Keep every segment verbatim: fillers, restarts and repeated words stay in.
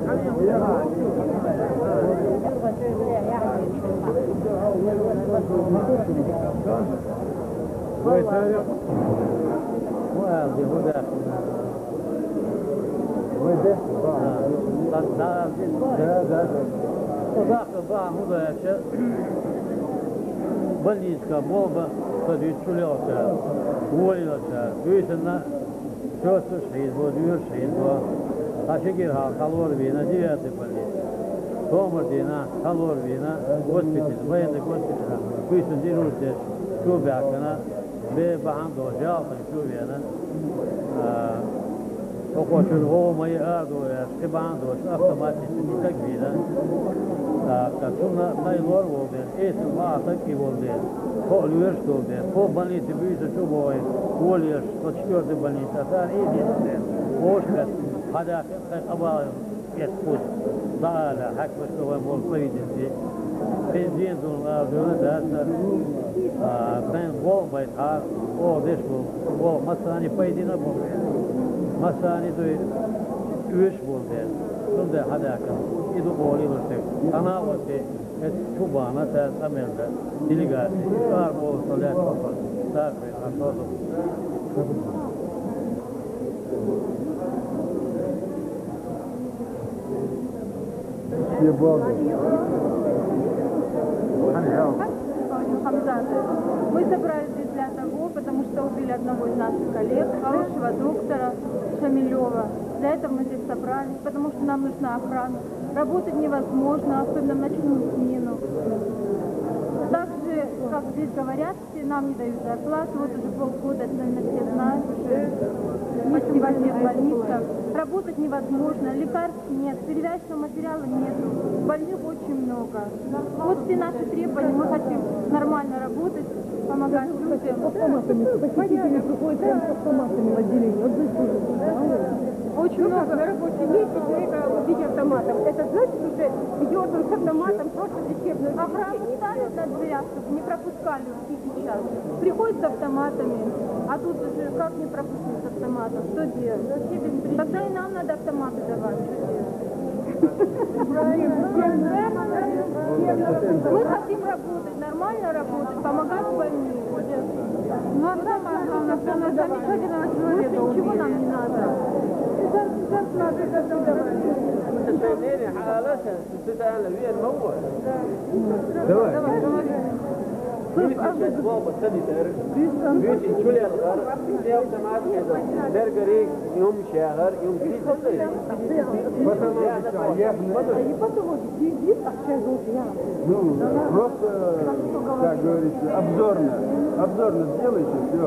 Больничка, Бога, подвечулялся, уволился, Дуйтена, все сушит, вот, вершит, вот. А Шекирха, Халвор Вина, девятый больница. Томардина, Халвор Вина, госпиталь, военный госпиталь, Дуйтен дежурстве, Шубякана, Бе Бахамдо, Жалта, Шубяна, Окочун, О, мои Ардуя, Шибандо, автоматически, не так видно. Так, сумна найлор волден, эсен ватак и волден, по университете, по больнице бюджет чубой, волеш, по четвертой больнице, а там единственный, ошкат, хадак, как обален, эт путь, дааля, хак высковой мол правительстве, бензин дун, а дюнадаться, бен вол байтар, о, дешвол, вол, масани поедина волден, масани дуй, üç volden, sunda hadakan, idu oli vurtek, ana vurtek, et çubana ter amelde, delegasi, işar bol solet kopar, takve, asodu. Мы собрались здесь для того, потому что убили одного из наших коллег, хорошего доктора Шамилева. Для этого мы здесь собрались, потому что нам нужна охрана. Работать невозможно, особенно в ночную смену. Так же, как здесь говорят, все нам не дают зарплату. Вот уже полгода, это, наверное, все знают уже. Мы сегодня в больницах. Работать невозможно, лекарств нет, перевязочного материала нет. Больных очень много. Вот все наши требования. Мы хотим нормально работать, помогать людям. Посетители приходят прямо с автоматами в отделение. Вот здесь тоже. Очень много. На рабочем месте человека убить автоматом. Это значит уже идет он с автоматом просто в лечебную. Охрану ставят на дверях, чтобы не пропускали уйти сейчас. Приходят с автоматами, а тут уже как не пропустить с автоматом? Что делать? Тогда и нам надо автоматы давать. Мы хотим работать, нормально работать, помогать больным. Ну а самое главное, что на замечательного человека. Ничего нам не надо. تسألني حالتها تسأل فيها الموضوع. دواء. بيوتي بابا تدي دار. بيوتي شو اللي الغار؟ بيوتي أو سمعت كذا. دار قريب يوم شهر يوم قريب تطلع. Ну, просто, как говорится, обзорно. Обзорно сделайте, все.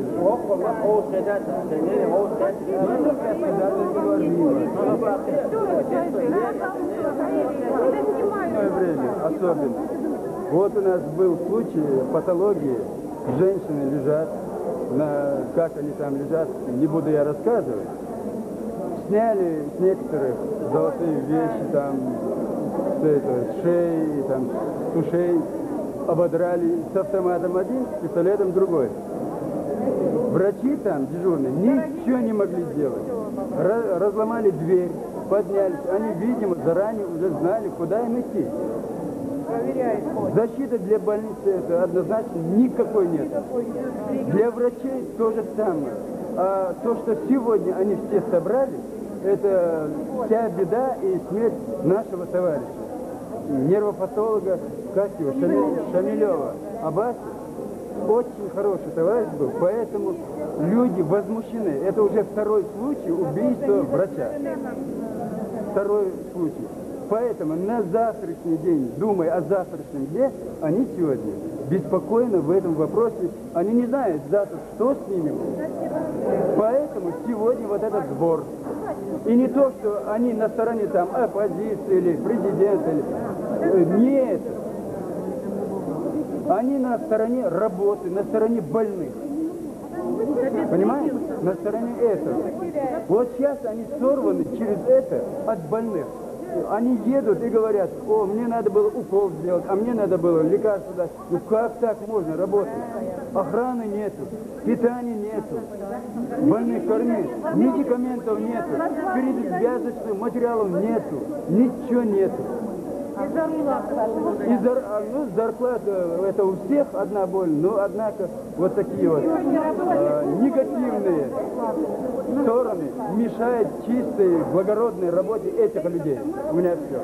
Время особенно. Вот у нас был случай патологии. Женщины лежат, на, как они там лежат, не буду я рассказывать. Сняли с некоторых золотые вещи, там, с, это, с шеи, там, с ушей, ободрали с автоматом один, с пистолетом другой. Врачи там, дежурные, ничего не могли сделать. Раз, разломали дверь, поднялись. Они, видимо, заранее уже знали, куда им идти. Защиты для больницы это однозначно никакой нет. Для врачей то же самое. А то, что сегодня они все собрали, это вся беда и смерть нашего товарища. Нервопатолога, как его, Шамилева. Аббас очень хороший товарищ был, поэтому люди возмущены. Это уже второй случай убийства врача. Второй случай. Поэтому на завтрашний день, думая о завтрашнем дне, они сегодня беспокойны в этом вопросе. Они не знают завтра, что с ними будет. Поэтому сегодня вот этот сбор. И не то, что они на стороне там оппозиции или президента. Или... Нет. Они на стороне работы, на стороне больных. Понимаете? На стороне этого. Вот сейчас они сорваны через это от больных. Они едут и говорят: о, мне надо было укол сделать, а мне надо было лекарство дать. Ну как так можно работать? Охраны нету, питания нет. нету, больных кормить, медикаментов нету, перевязочных материалов нету, ничего нету. И зар, ну, зарплата это у всех одна боль, но однако вот такие вот э, негативные стороны мешают чистой, благородной работе этих людей. У меня все.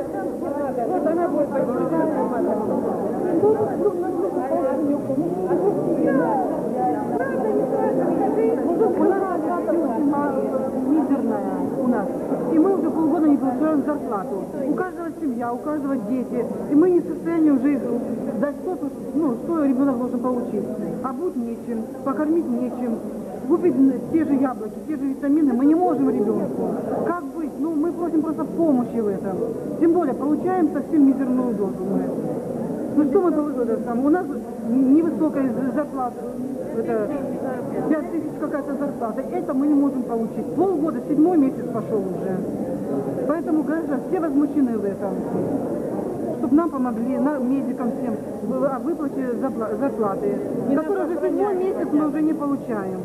Мизерная у нас. И мы уже полгода не получаем зарплату. У каждого семья, у каждого дети. И мы не в состоянии уже дать то, ну, что ребенок должен получить. Обуть нечем, покормить нечем, купить те же яблоки, те же витамины мы не можем ребенку. Как быть? Ну, мы просим просто помощи в этом. Тем более, получаем совсем мизерную дозу мы. Ну что мы получаем? У нас невысокая зарплата. Это пять тысяч какая-то зарплата. Это мы не можем получить. Полгода, седьмой месяц пошел уже. Поэтому, конечно, все возмущены в этом. Чтобы нам помогли, нам, медикам всем, о выплате зарплаты, которые уже седьмой месяц мы уже не получаем.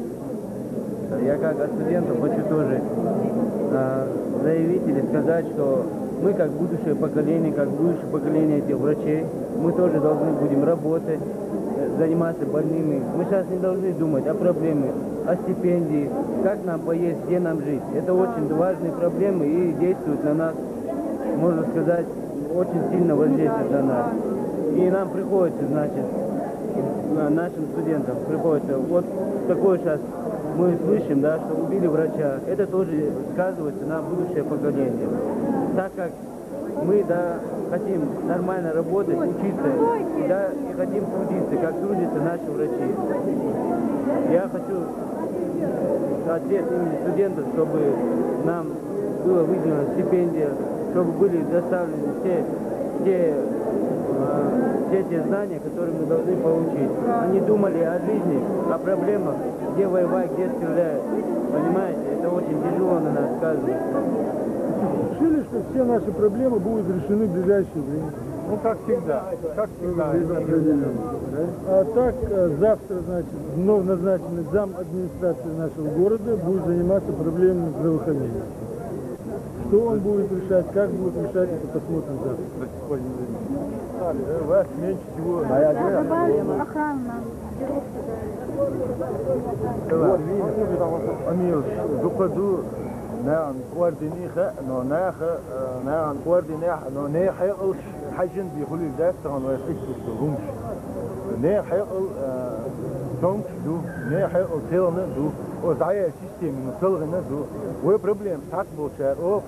Я как от студентов хочу тоже э, заявить или сказать, что мы как будущее поколение, как будущее поколение этих врачей, мы тоже должны будем работать, заниматься больными. Мы сейчас не должны думать о проблемах, о стипендии, как нам поесть, где нам жить. Это очень важные проблемы и действуют на нас, можно сказать, очень сильно воздействуют на нас. И нам приходится, значит, нашим студентам приходится, вот такое сейчас мы слышим, да, что убили врача. Это тоже сказывается на будущее поколение. Так как мы, да, хотим нормально работать, учиться, да, и хотим трудиться, как трудятся наши врачи. Я хочу от всех имени студентов, чтобы нам была выделена стипендия, чтобы были доставлены все те, все те знания, которые мы должны получить. Они думали о жизни, о проблемах, где воевать, где стрелять. Понимаете, это очень тяжело на нас сказывается. Решили, что все наши проблемы будут решены в ближайшее время. Ну, как всегда. Как всегда. А так, завтра, значит, вновь назначенный зам администрации нашего города будет заниматься проблемами здравоохранения. Что он будет решать, как будет решать, это посмотрим завтра. Вас меньше всего. Охрана. Амир, дукаду نعم كواردينيخا نو ناخا نعم كواردينيخ نو ناخا حاجن بيقولوا ده ترى نو يخش رومش ناخا دونك دو ناخا تيلنا دو وزعيا سيستم نطلعنا دو وهي بروبلم تاع بوشار او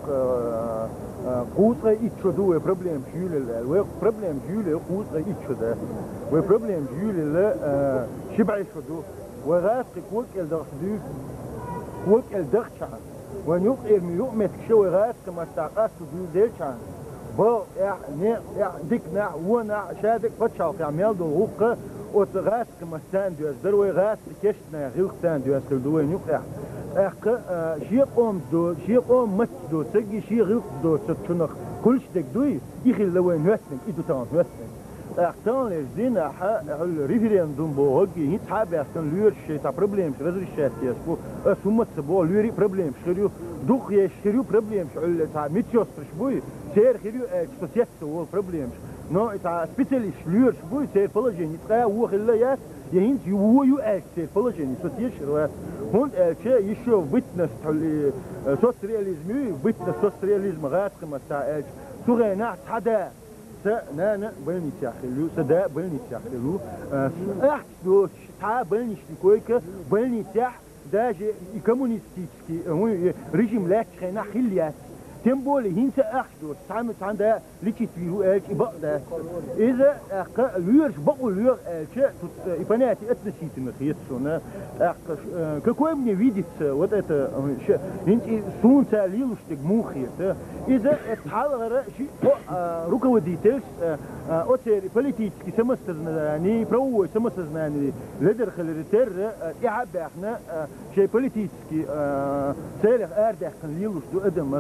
قوسه يتشو دو وهي بروبلم جيل وهي بروبلم جيل قوسه يتشو ده وهي بروبلم جيل لا شبع شو دو وغاس كوك الدخ دو كوك الدخ شعر وان يقير يؤمت شوغات كما استعقاس دو ديلشان بو يا ني يا ديك نا ونا شادك فتشاو في عميل دو غوق وتغاس كما ستان دو دروي غاس كشنا غير ستان دو اسل دو يقع اق شي قوم دو شي قوم مت دو تجي شي غير دو تشنخ كلش دك دوي يخل لوين وسنك ايدو تاون وسنك اختان لزينا ح الريفرندوم بو هجي هيت حابه اختان لور شي تا بروبليم ريزوليشن يسبو اسومت بو لوري بروبليم شريو دوخ يشريو بروبليم شعل تا ميتيوس شبوي سير خيريو اكسوسيت هو بروبليم نو تا سبيتاليش لور شبوي سير فلاجين يتقا هو خلايات يهنت هو يو اكس سير فلاجين سوتيش هون شيء يشوف ويتنس تاع سوسياليزم ويتنس سوسياليزم غاس كما تاع سوغينا حدا سنانا بلني تاخلو سدا بلني تاخلو احت دو تا بلني شتكويك بلني تاح داجي كومونيستيسكي ريجيم لا تخينا خليات تمبولي هينسا اخدو تعمل عندها ليكي تيرو اج بقدا اذا لورش بقول لور اج يبناتي اتنسيت نخيتسونا ككومني فيديت وات ات انت سون تاليلوش تجموخيت اذا تحال شي روكو ديتيلز اوتير بوليتيكي سمسترناني برو سمسترناني لدر خلرتر يعب احنا شي بوليتيكي سالغ اردح ليلوش دو ادم سون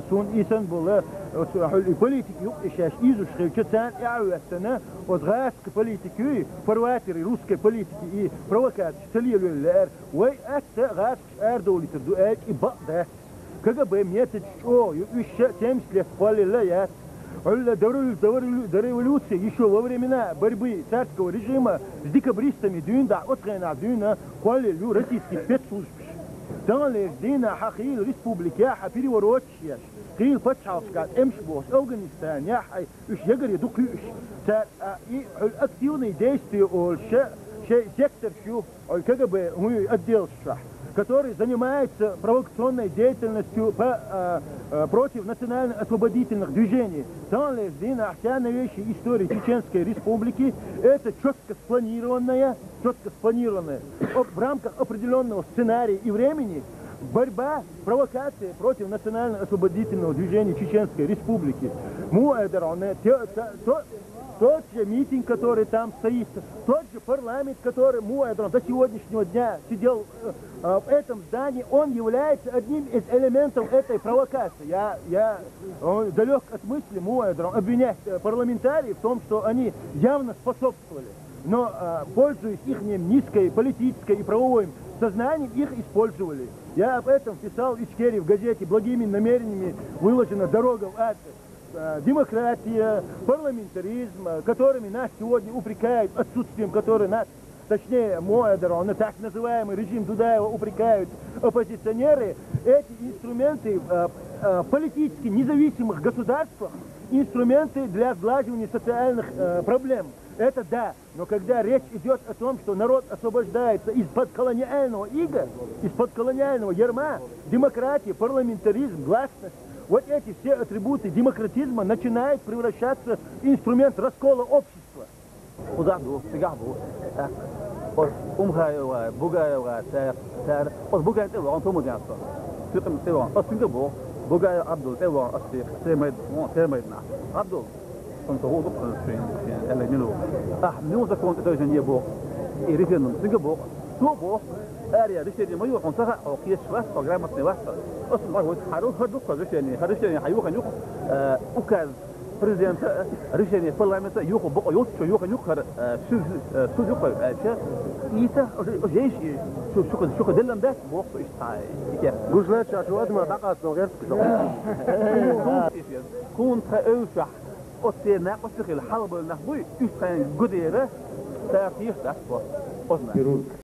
إنسان بالله البوليتيك يقشاش إيزو شخيل كتان إعواتنا وضغاسك بوليتيكي فرواتري روسكي بوليتيكي بروكات تليل اللار وي أكتا غاسك آر دولي تردو آج إبق ده كذا بميتج شو يوش تمسلي فالي لا يات ولا دوري دوري دوري ولوتسي يشو وبرمنا بربي ساتكو رجيما с декабристами дюнда отгена дюна قال له российский спецслужб там лишь дина حقيل республика переворотчия قيل فتحوسكات امشبوس افغانستان يا حي ايش يقدر يدقيش تا الاكتيوني действия شيء شيء сектор شو КГБ هو отдел штраф который занимается провокационной деятельностью по, э, э, против национально-освободительных движений. Там лишь вся новейшая история Чеченской Республики, это четко спланированная, четко спланированная в рамках определенного сценария и времени борьба, провокация против национально-освободительного движения Чеченской Республики. Тот же митинг, который там стоит, тот же парламент, который Муэдрон до сегодняшнего дня сидел э, в этом здании, он является одним из элементов этой провокации. Я, я э, далек от мысли Муэдрон обвинять парламентариев в том, что они явно способствовали. Но, э, пользуясь их низкой политической и правовой сознанием, их использовали. Я об этом писал в Ичкерии в газете «Благими намерениями выложена дорога в ад». Демократия, парламентаризм, которыми нас сегодня упрекают, отсутствием которой нас, точнее, Муэдрон, так называемый режим Дудаева упрекают оппозиционеры, эти инструменты в политически независимых государствах, инструменты для сглаживания социальных проблем. Это да, но когда речь идет о том, что народ освобождается из-под колониального ига, из-под колониального ярма, демократия, парламентаризм, гласность, вот эти все атрибуты демократизма начинают превращаться в инструмент раскола общества. اريا رشدي ما يوقع صغا او قياس واس برنامج نواس اصلا ما هو حرو هدو رشدي رشدي حيوقع يوقع اوكاز بريزيدنت رشدي برلمان يوقع بقى يوقع يوقع يوقع سو سو يوقع اشياء ايتا جيش شو شو شو دلم ده بوقت ايش تاع قول لا شاشوات ما تقعد غير كون تاوشح اوتينا قصدي الحرب النحوي ايش كان قديره تاريخ ده